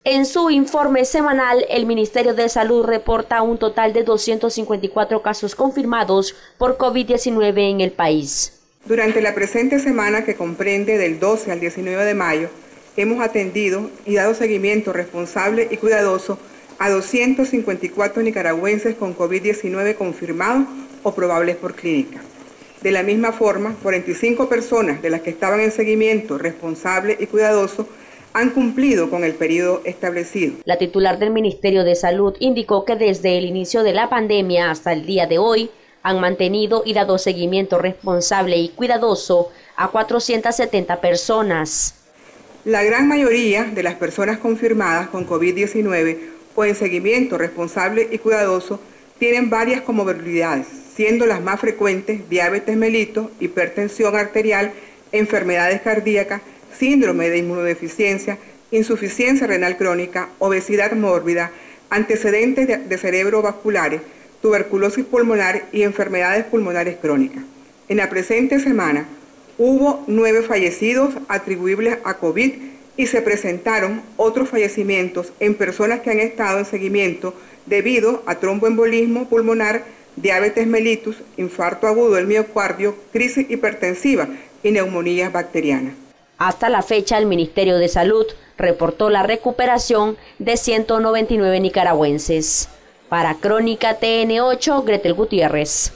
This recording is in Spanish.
En su informe semanal, el Ministerio de Salud reporta un total de 254 casos confirmados por COVID-19 en el país. Durante la presente semana, que comprende del 12 al 19 de mayo, hemos atendido y dado seguimiento responsable y cuidadoso a 254 nicaragüenses con COVID-19 confirmados o probables por clínica. De la misma forma, 45 personas de las que estaban en seguimiento responsable y cuidadoso han cumplido con el periodo establecido. La titular del Ministerio de Salud indicó que desde el inicio de la pandemia hasta el día de hoy han mantenido y dado seguimiento responsable y cuidadoso a 470 personas. La gran mayoría de las personas confirmadas con COVID-19 o en seguimiento responsable y cuidadoso tienen varias comorbilidades, siendo las más frecuentes diabetes mellitus, hipertensión arterial, enfermedades cardíacas, síndrome de inmunodeficiencia, insuficiencia renal crónica, obesidad mórbida, antecedentes de cerebrovasculares, tuberculosis pulmonar y enfermedades pulmonares crónicas. En la presente semana hubo 9 fallecidos atribuibles a COVID y se presentaron otros fallecimientos en personas que han estado en seguimiento debido a tromboembolismo pulmonar, diabetes mellitus, infarto agudo del miocardio, crisis hipertensiva y neumonías bacterianas. Hasta la fecha, el Ministerio de Salud reportó la recuperación de 199 nicaragüenses. Para Crónica TN8, Gretel Gutiérrez.